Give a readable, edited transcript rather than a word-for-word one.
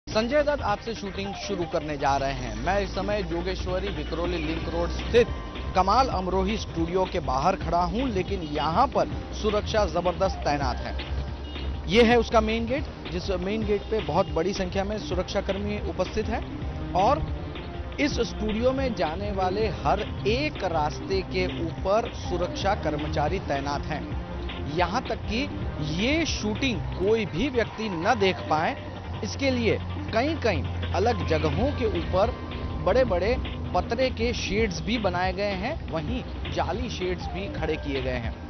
संजय दत्त आज से शूटिंग शुरू करने जा रहे हैं। मैं इस समय जोगेश्वरी विक्रोली लिंक रोड स्थित कमाल अमरोही स्टूडियो के बाहर खड़ा हूं, लेकिन यहां पर सुरक्षा जबरदस्त तैनात है। यह है उसका मेन गेट, जिस मेन गेट पे बहुत बड़ी संख्या में सुरक्षाकर्मी उपस्थित हैं और इस स्टूडियो में जाने वाले हर एक रास्ते के ऊपर सुरक्षा कर्मचारी तैनात हैं। यहां तक कि ये शूटिंग कोई भी व्यक्ति न देख पाए, इसके लिए कई कई अलग जगहों के ऊपर बड़े बड़े पतरे के शेड्स भी बनाए गए हैं, वहीं जाली शेड्स भी खड़े किए गए हैं।